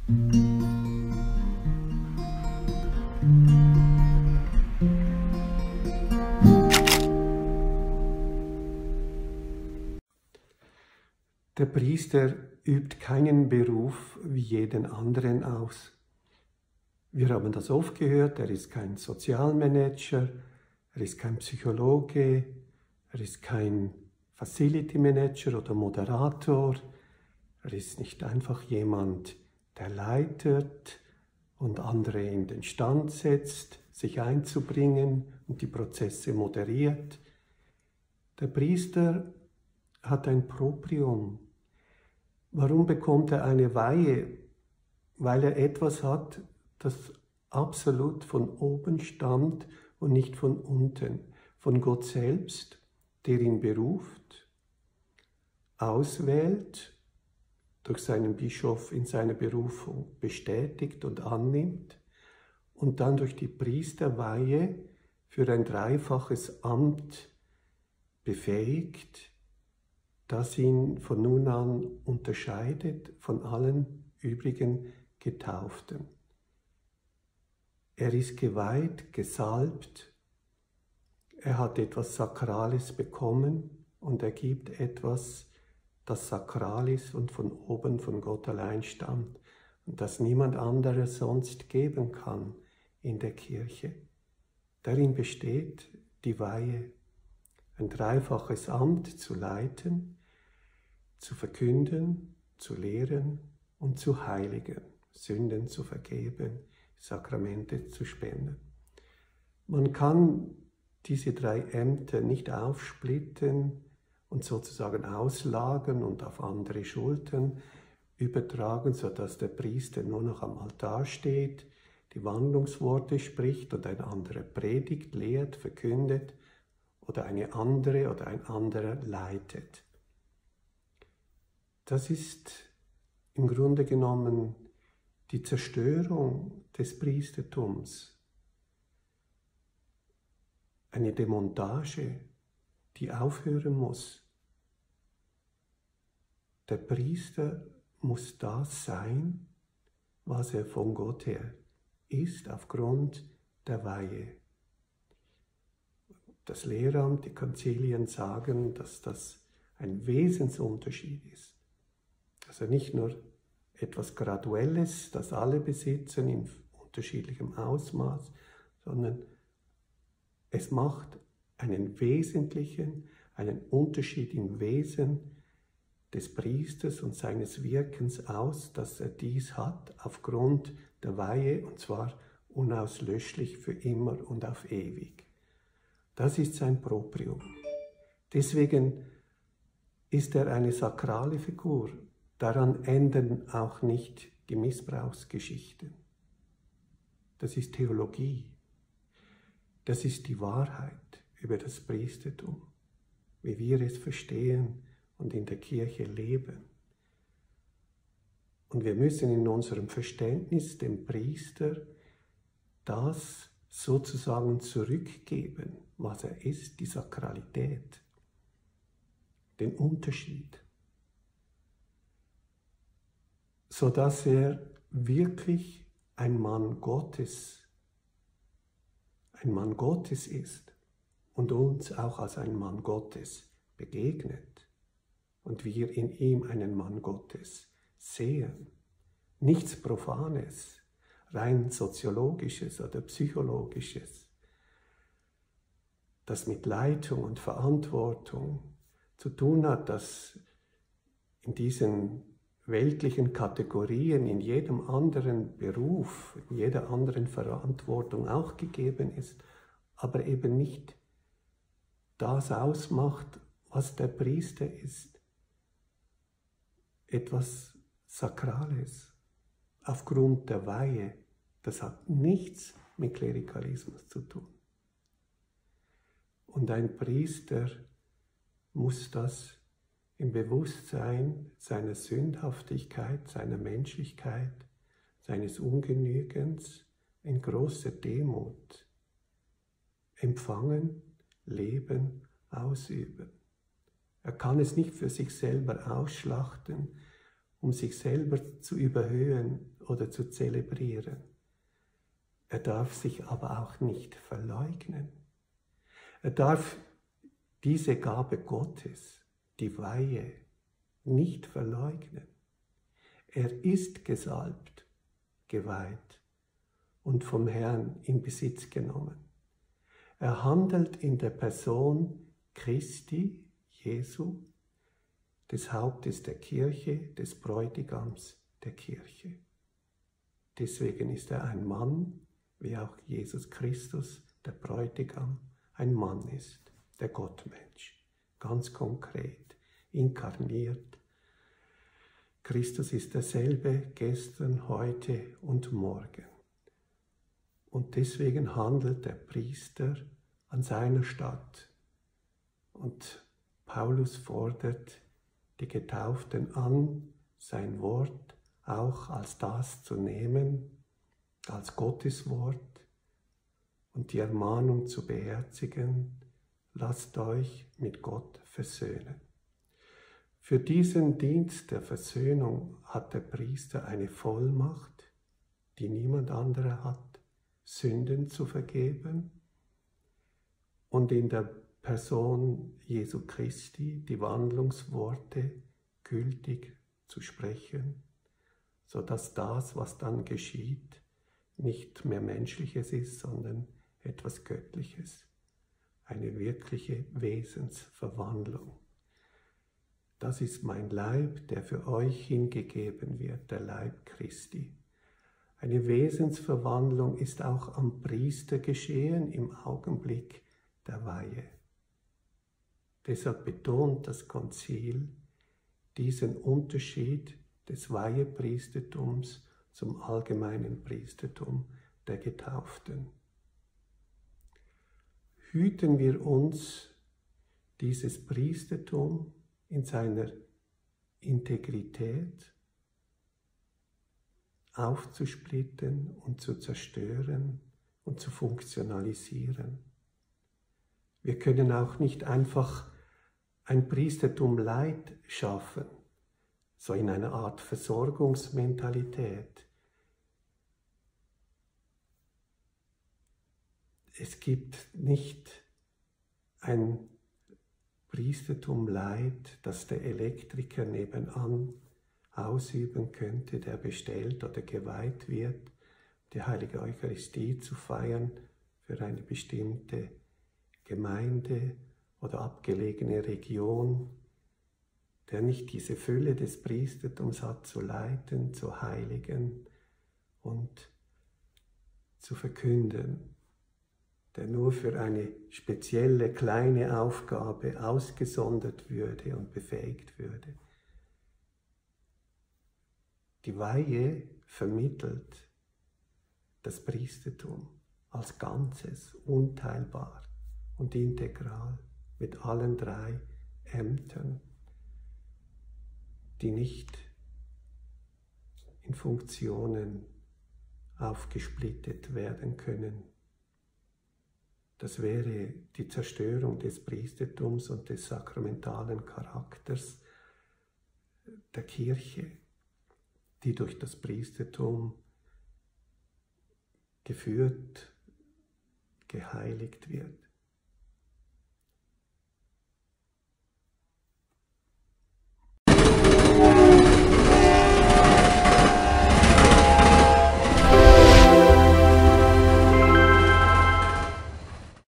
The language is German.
Der Priester übt keinen Beruf wie jeden anderen aus. Wir haben das oft gehört, er ist kein Sozialmanager, er ist kein Psychologe, er ist kein Facility Manager oder Moderator, er ist nicht einfach jemand, der leitet und andere in den Stand setzt, sich einzubringen und die Prozesse moderiert. Der Priester hat ein Proprium. Warum bekommt er eine Weihe? Weil er etwas hat, das absolut von oben stammt und nicht von unten. Von Gott selbst, der ihn beruft, auswählt, durch seinen Bischof in seiner Berufung bestätigt und annimmt und dann durch die Priesterweihe für ein dreifaches Amt befähigt, das ihn von nun an unterscheidet von allen übrigen Getauften. Er ist geweiht, gesalbt, er hat etwas Sakrales bekommen und er gibt etwas, das sakral ist und von oben von Gott allein stammt und das niemand anderes sonst geben kann in der Kirche. Darin besteht die Weihe, ein dreifaches Amt zu leiten, zu verkünden, zu lehren und zu heiligen, Sünden zu vergeben, Sakramente zu spenden. Man kann diese drei Ämter nicht aufsplitten und sozusagen auslagern und auf andere Schultern übertragen, sodass der Priester nur noch am Altar steht, die Wandlungsworte spricht und ein anderer predigt, lehrt, verkündet oder eine andere oder ein anderer leitet. Das ist im Grunde genommen die Zerstörung des Priestertums. Eine Demontage, die aufhören muss. Der Priester muss das sein, was er von Gott her ist, aufgrund der Weihe. Das Lehramt, die Konzilien sagen, dass das ein Wesensunterschied ist. Also nicht nur etwas Graduelles, das alle besitzen in unterschiedlichem Ausmaß, sondern es macht einen wesentlichen, einen Unterschied im Wesen des Priesters und seines Wirkens aus, dass er dies hat aufgrund der Weihe und zwar unauslöschlich für immer und auf ewig. Das ist sein Proprium. Deswegen ist er eine sakrale Figur. Daran enden auch nicht die Missbrauchsgeschichten. Das ist Theologie. Das ist die Wahrheit über das Priestertum, wie wir es verstehen und in der Kirche leben. Und wir müssen in unserem Verständnis dem Priester das sozusagen zurückgeben, was er ist, die Sakralität, den Unterschied, sodass er wirklich ein Mann Gottes ist und uns auch als ein Mann Gottes begegnet und wir in ihm einen Mann Gottes sehen. Nichts Profanes, rein Soziologisches oder Psychologisches, das mit Leitung und Verantwortung zu tun hat, das in diesen weltlichen Kategorien, in jedem anderen Beruf, in jeder anderen Verantwortung auch gegeben ist, aber eben nicht das ausmacht, was der Priester ist. Etwas Sakrales, aufgrund der Weihe, das hat nichts mit Klerikalismus zu tun. Und ein Priester muss das im Bewusstsein seiner Sündhaftigkeit, seiner Menschlichkeit, seines Ungenügens in großer Demut empfangen, leben, ausüben. Er kann es nicht für sich selber ausschlachten, um sich selber zu überhöhen oder zu zelebrieren. Er darf sich aber auch nicht verleugnen. Er darf diese Gabe Gottes, die Weihe, nicht verleugnen. Er ist gesalbt, geweiht und vom Herrn in Besitz genommen. Er handelt in der Person Christi, Jesu, des Hauptes der Kirche, des Bräutigams der Kirche. Deswegen ist er ein Mann, wie auch Jesus Christus, der Bräutigam, ein Mann ist, der Gottmensch, ganz konkret, inkarniert. Christus ist derselbe gestern, heute und morgen. Und deswegen handelt der Priester an seiner Stadt. Und Paulus fordert die Getauften an, sein Wort auch als das zu nehmen, als Gottes Wort und die Ermahnung zu beherzigen, lasst euch mit Gott versöhnen. Für diesen Dienst der Versöhnung hat der Priester eine Vollmacht, die niemand anderer hat, Sünden zu vergeben und in der Person Jesu Christi die Wandlungsworte gültig zu sprechen, sodass das, was dann geschieht, nicht mehr Menschliches ist, sondern etwas Göttliches, eine wirkliche Wesensverwandlung. Das ist mein Leib, der für euch hingegeben wird, der Leib Christi. Eine Wesensverwandlung ist auch am Priester geschehen im Augenblick der Weihe. Deshalb betont das Konzil diesen Unterschied des Weihepriestertums zum allgemeinen Priestertum der Getauften. Hüten wir uns, dieses Priestertum in seiner Integrität aufzusplitten und zu zerstören und zu funktionalisieren. Wir können auch nicht einfach ein Priestertum Light schaffen, so in einer Art Versorgungsmentalität. Es gibt nicht ein Priestertum Light, das der Elektriker nebenan ausüben könnte, der bestellt oder geweiht wird, die heilige Eucharistie zu feiern für eine bestimmte Gemeinde oder abgelegene Region, der nicht diese Fülle des Priestertums hat, zu leiten, zu heiligen und zu verkünden, der nur für eine spezielle kleine Aufgabe ausgesondert würde und befähigt würde. Die Weihe vermittelt das Priestertum als Ganzes, unteilbar und integral mit allen drei Ämtern, die nicht in Funktionen aufgesplittet werden können. Das wäre die Zerstörung des Priestertums und des sakramentalen Charakters der Kirche, die durch das Priestertum geführt, geheiligt wird.